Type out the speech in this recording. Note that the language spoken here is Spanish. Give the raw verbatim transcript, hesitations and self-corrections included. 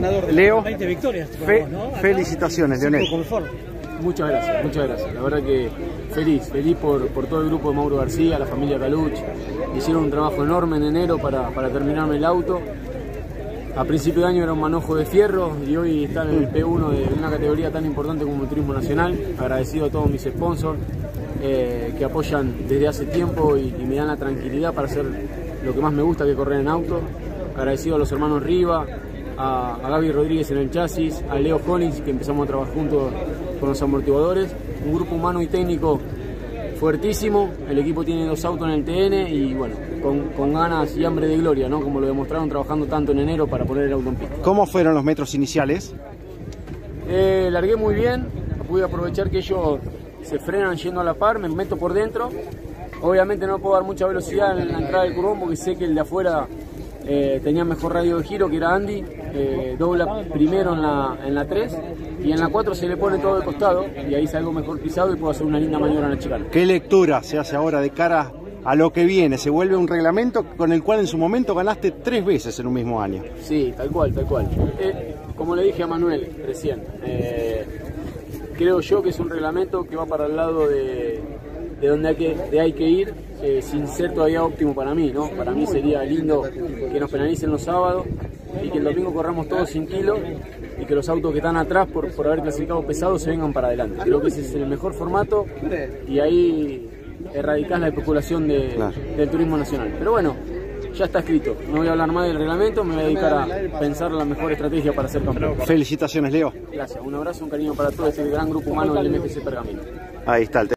ganador de Leo, veinte victorias. fe, vos, ¿no? Acá, felicitaciones, Leonel. Muchas gracias, muchas gracias. La verdad que feliz, feliz por, por todo el grupo de Mauro García, la familia Caluch. Hicieron un trabajo enorme en enero para, para terminarme el auto. A principio de año era un manojo de fierro y hoy está en el P uno de una categoría tan importante como el turismo nacional. Agradecido a todos mis sponsors eh, que apoyan desde hace tiempo y, y me dan la tranquilidad para hacer lo que más me gusta, que correr en auto. Agradecido a los hermanos Riva, a, a Gaby Rodríguez en el chasis, a Leo Honix, que empezamos a trabajar juntos con los amortiguadores. Un grupo humano y técnico fuertísimo. El equipo tiene dos autos en el T N y bueno, con, con ganas y hambre de gloria, ¿no? Como lo demostraron trabajando tanto en enero para poner el auto en pista. ¿Cómo fueron los metros iniciales? Eh, largué muy bien, pude aprovechar que ellos se frenan yendo a la par, me meto por dentro. Obviamente no puedo dar mucha velocidad en la entrada del curvón porque sé que el de afuera eh, tenía mejor radio de giro, que era Andy. Eh, dobla primero en la, en la tres y en la cuatro se le pone todo de costado y ahí salgo mejor pisado y puedo hacer una linda maniobra en la chicana. ¿Qué lectura se hace ahora de cara a lo que viene? Se vuelve un reglamento con el cual en su momento ganaste tres veces en un mismo año. Sí, tal cual, tal cual. Eh, como le dije a Manuel recién, eh, creo yo que es un reglamento que va para el lado de, de donde hay que, de hay que ir, eh, sin ser todavía óptimo para mí, ¿no? Para mí sería lindo que nos penalicen los sábados y que el domingo corramos todos sin kilos y que los autos que están atrás por, por haber clasificado pesados se vengan para adelante. Creo que ese es el mejor formato y ahí erradicás la especulación de, claro. del turismo nacional. Pero bueno, ya está escrito. No voy a hablar más del reglamento, me voy a dedicar a pensar la mejor estrategia para ser campeón. Felicitaciones, Leo. Gracias, un abrazo, un cariño para todo este gran grupo humano del M P C Pergamino. Ahí está el